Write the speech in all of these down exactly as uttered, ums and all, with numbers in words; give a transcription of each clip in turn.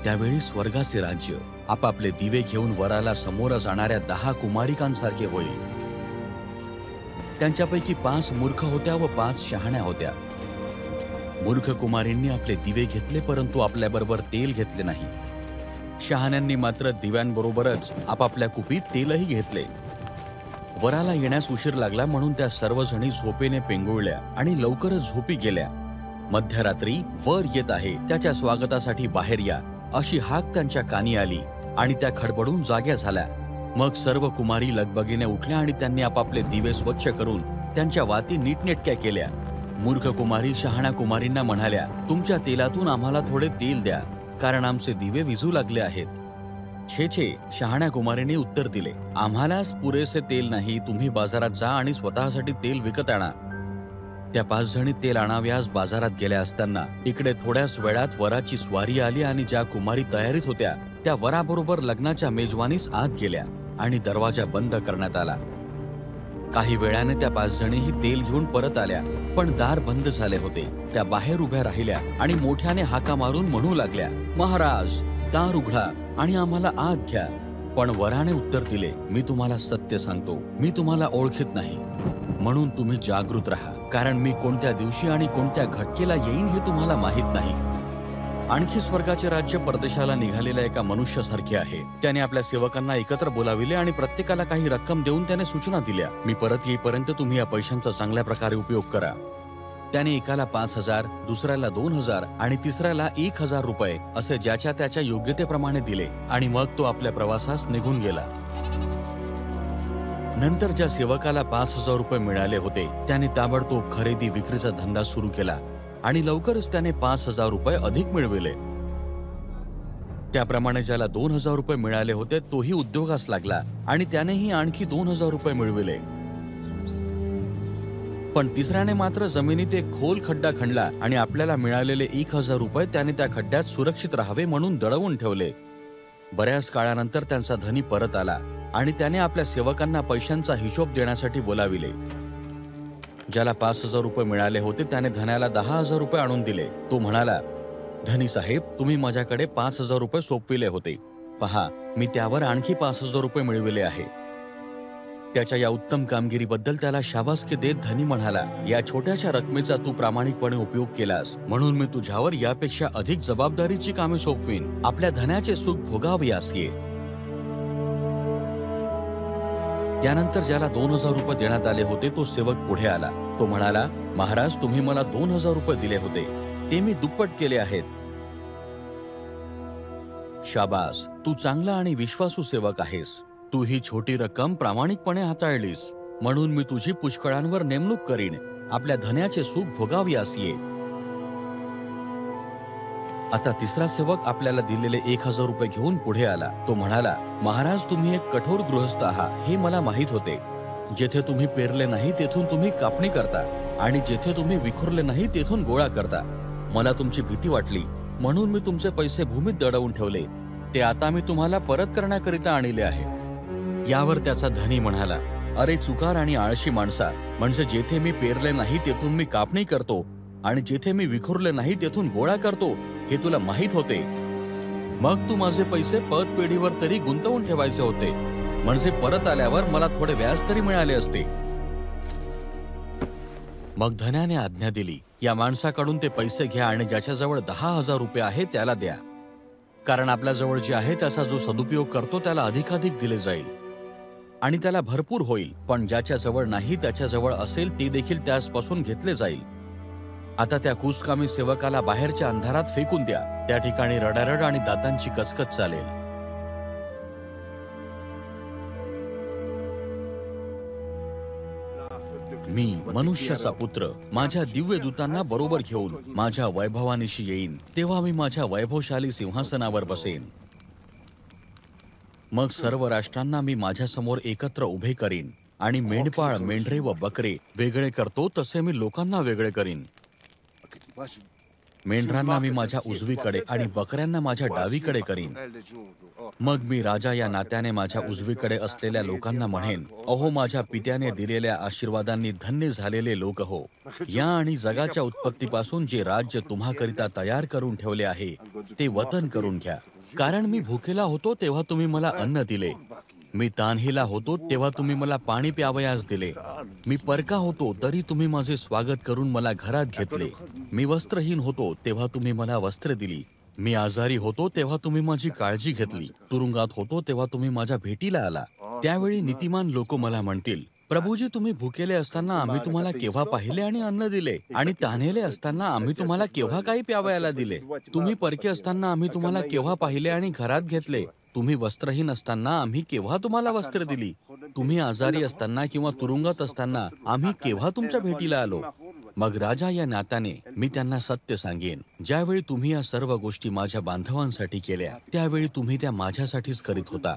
त्यावेळी स्वर्गाचे राज्य आपापले दिवे घेऊन वराला समोर जाणाऱ्या दहा कुमारिकांसारखे होईल। त्यांच्यापैकी पाच मूर्ख होत्या व पाच शहाण्या होत्या। मूर्ख कुमारींनी आपले दिवे घेतले, परंतु आपल्याबरोबर तेल घेतले नाही। शहाण्यांनी मात्र दिव्यांबरोबरच आपापल्या कुपीत तेलही घेतले। वराला येण्यास उशीर लागला म्हणून त्या सर्वजणी झोपेने पेंगुळल्या आणि लवकरच झोपी गेल्या। मध्यरात्री वर येत आहे, त्याच्या स्वागतासाठी बाहेर या, अशी हाक त्यांच्या कानी आली आणि त्या खडबडून जाग्या झाल्या। मग सर्व कुमारी लगबगीने उठल्या आणि त्यांनी आपापले दिवे स्वच्छ करून त्यांच्या वाती नीटनेटक्या केल्या। मूर्ख कुमारी शहाण्या कुमारींना म्हणाल्या, तुमच्या तेलातून आम्हाला थोडे तेल द्या, कारण आमचे दिवे विझू लागले आहेत। छे छे, शहाण्या कुमारीने उत्तर दिले, आम्हालाच पुरेसे तेल नाही, तुम्ही बाजारात जा आणि स्वतःसाठी तेल विकत आणा। त्या पाच जणी तेल आणाव्यास बाजारात गेल्या असताना इकडे थोड्याच वेळात वराची स्वारी आली आणि ज्या कुमारी तयारीत होत्या त्या वराबरोबर लग्नाच्या मेजवानीस आत गेल्या आणि दरवाजा बंद करण्यात आला। काही वेळाने त्या पाच जणीही तेल घेऊन परत आल्या, पण दार बंद झाले होते। त्या बाहेर उभ्या राहिल्या आणि मोठ्याने हाका मारून म्हणू लागल्या, महाराज, दार उघडा आणि आम्हाला आत घ्या। पण वराने उत्तर दिले, मी तुम्हाला सत्य सांगतो, मी तुम्हाला ओळखीत नाही, म्हणून तुम्ही जागृत राहा, कारण मी कोणत्या दिवशी आणि कोणत्या घटकेला येईन हे तुम्हाला माहित नाही। आणखी स्वर्गाचे राज्य परदेशाला निघालेल्या एका मनुष्यासारखे आहे। त्याने आपल्या सेवकांना एकत्र बोलाविले आणि प्रत्येकाला काही रक्कम देऊन त्याने सूचना दिल्या, मी परत येईपर्यंत तुम्ही या पैशांचा चांगल्या प्रकारे उपयोग करा। त्याने एकाला पाच हजार, दुसऱ्याला दोन हजार आणि तिसऱ्याला एक हजार रुपये असे ज्याच्या त्याच्या योग्यतेप्रमाणे दिले आणि मग तो आपल्या प्रवासास निघून गेला। नंतर ज्या सेवकाला पाच हजार रुपये मिळाले होते त्याने ताबडतोब खरेदी विक्रीचा धंदा सुरू केला आणि लवकरच त्याने पाच हजार रुपये अधिक मिळविले। त्याप्रमाणे ज्याला दोन हजार रुपये मिळाले होते तोही उद्योगास लागला आणि त्यानेही आणखी दोन हजार रुपये मिळविले। पण तिसऱ्याने मात्र जमिनीत एक खोल खड्डा खणला आणि आपल्याला मिळालेले एक हजार रुपये त्याने त्या खड्ड्यात सुरक्षित राहावे म्हणून दडवून ठेवले। बऱ्याच काळानंतर त्यांचा धनी परत आला आणि त्याने आपल्या सेवकांना पैशांचा हिशोब देण्यासाठी बोलाविले। ज्याला पाच हजार रुपये मिळाले होते त्याने धन्याला दहा हजार रुपये आणून दिले। तो म्हणाला, धनी साहेब, तुम्ही माझ्याकडे पाच हजार रुपये सोपविले होते, पहा मी त्यावर आणखी पाच हजार रुपये मिळविले आहे। त्याच्या या उत्तम कामगिरीबद्दल त्याला शाबासकी देत धनी म्हणाला, या छोट्याशा रकमेचा तू प्रामाणिकपणे उपयोग केलास, म्हणून मी तुझ्यावर यापेक्षा अधिक जबाबदारीची कामे सोपवीन। आपल्या धन्याचे सुख भोगावयास ये। त्यानंतर ज्याला दोन हजार रुपये देण्यात आले होते तो सेवक पुढे आला। तो म्हणाला, महाराज, तुम्ही मला दोन हजार रुपये दिले होते, ते मी दुप्पट केले आहेत। शाबास, तू चांगला आणि विश्वासू सेवक आहेस। तू ही छोटी रक्कम प्रामाणिकपणे हाताळलीस, म्हणून मी तुझी पुष्कळांवर नेमणूक करीन। आपल्या धन्याचे सुख भोगावयास ये। आता तिसरा सेवक आपल्याला दिलेले एक हजार रुपये घेऊन पुढे आला। तो म्हणाला, महाराज, तुम्ही एक कठोर गृहस्थ आहात हे मला माहित होते। जेथे तुम्ही पेरले नाही तेथून तुम्ही कापणी करता आणि जेथे तुम्ही विखुरले नाही तेथून गोळा करता। मला तुमची भीती वाटली, म्हणून मी तुमचे पैसे भूमीत दडवून ठेवले, ते आता मी तुम्हाला परत करण्याकरिता आणले आहे। यावर त्याचा धनी म्हणाला, अरे चुकार आणि आळशी माणसा, म्हणजे जेथे मी पेरले नाही तेथून मी कापणी करतो आणि जेथे मी विखुरले नाही तेथून गोळा करतो हे तुला माहित होते। मग तू माझे पैसे पत पेढीवर तरी गुंतवून ठेवायचे होते, म्हणजे परत आल्यावर मला थोडे व्याज तरी मिळाले असते। मग धन्याने आज्ञा दिली, या माणसाकडून ते पैसे घ्या आणि ज्याच्याजवळ दहा हजार रुपये आहे त्याला द्या, कारण आपल्याजवळ जे आहे त्याचा जो सदुपयोग करतो त्याला अधिकाधिक दिले जाईल आणि त्याला भरपूर होईल, पण ज्याच्याजवळ नाही त्याच्याजवळ असेल ते देखील त्याचपासून घेतले जाईल। आता त्या कुसकामी सेवकाला बाहेरच्या अंधारात फेकून द्या, त्या ठिकाणी रडारड आणि दातांची कचकच चालेल। मी मनुष्याचा पुत्र माझ्या दिव्य दूतांना बरोबर घेऊन माझ्या वैभवानिशी येईन, तेव्हा मी माझ्या वैभवशाली सिंहासनावर बसेन। मग सर्व राष्ट्रांना मी माझ्या समोर एकत्र उभे करीन आणि मेंढपाळ, मेंढरे व बकरे वेगळे करतो तसे मी लोकांना वेगळे करीन। मेंढरांना मी माझ्या उजवीकडे आणि बकऱ्यांना माझ्या डावीकडे करीन। मग मी राजा या नात्याने माझ्या उजवीकडे असलेल्या लोकांना म्हणेन, अहो माझ्या पित्याने दिलेल्या आशीर्वादांनी धन्य झालेले लोक हो, या आणि जगाच्या उत्पत्तीपासून जे राज्य तुम्हाकरिता तयार करून ठेवले आहे ते वतन करून घ्या। कारण मी भुकेला होतो तेव्हा तुम्ही मला अन्न दिले, मी तान्हीला होतो तेव्हा तुम्ही मला पाणी प्यावयास दिले, मी परका होतो तरी तुम्ही माझे स्वागत करून मला घरात घेतले, मी वस्त्रहीन होतो तेव्हा तुम्ही मला वस्त्र दिली, मी आजारी होतो तेव्हा तुम्ही माझी काळजी घेतली, तुरुंगात होतो तेव्हा तुम्ही माझ्या भेटीला आला. त्यावेळी नीतिमान लोक मला म्हणतील, प्रभूजी, तुम्ही भुकेले असताना आम्ही तुम्हाला केव्हा पाहिले आणि अन्न दिले, आणि तान्हेले असताना आम्ही तुम्हाला केव्हा काही प्यावयाला दिले. तुम्ही परके असताना आम्ही तुम्हाला केव्हा पाहिले आणि घरात घेतले. तुम्ही वस्त्रहीन असताना आम्ही केव्हा तुम्हाला वस्त्र दिली. तुम्ही आजारी असताना किंवा तुरुंगात असताना आम्ही केव्हा तुमच्या भेटीला आलो. मग राजा या नात्याने मी त्यांना सत्य सांगेन, ज्यावेळी तुम्ही या सर्व गोष्टी माझ्या बांधवांसाठी केल्या त्यावेळी तुम्ही त्या माझ्यासाठीच करीत होता.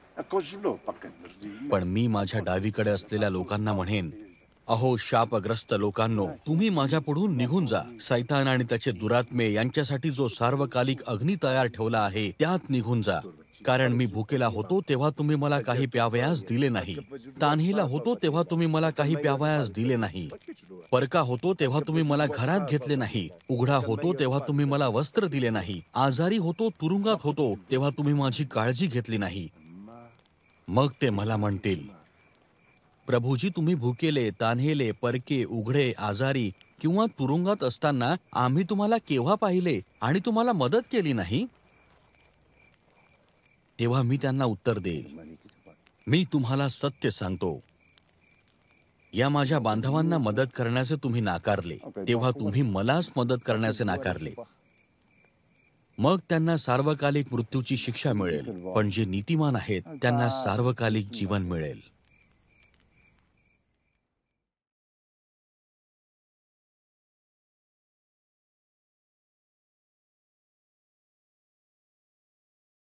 पण मी माझ्या डावीकडे असलेल्या लोकांना म्हणेन, अहो शापग्रस्त लोकांनो, तुम्ही माझ्यापुढून निघून जा. सैतान आणि त्याचे दुरात्मे यांच्यासाठी जो सार्वकालिक अग्नी तयार ठेवला आहे त्यात निघून जा. कारण मी भुकेला होतो तेव्हा तुम्ही मला काही प्यावयास दिले नाही, तान्हीला होतो तेव्हा तुम्ही मला काही प्यावयास दिले नाही, परका होतो तेव्हा तुम्ही मला घरात घेतले नाही, उघडा होतो तेव्हा तुम्ही मला वस्त्र दिले नाही, आजारी होतो, तुरुंगात होतो तेव्हा तुम्ही माझी काळजी घेतली नाही. मग ते मला म्हणतील, प्रभूजी, तुम्ही भुकेले, तान्हेले, परके, उघडे, आजारी किंवा तुरुंगात असताना आम्ही तुम्हाला केव्हा पाहिले आणि तुम्हाला मदत केली नाही? तेव्हा मी त्यांना उत्तर देईल, मी तुम्हाला सत्य सांगतो, या माझ्या बांधवांना मदत करण्याचे तुम्ही नाकारले, तेव्हा तुम्ही मलाच मदत करण्याचे नाकारले. मग त्यांना सार्वकालिक मृत्यूची शिक्षा मिळेल, पण जे नीतिमान आहेत त्यांना सार्वकालिक जीवन मिळेल.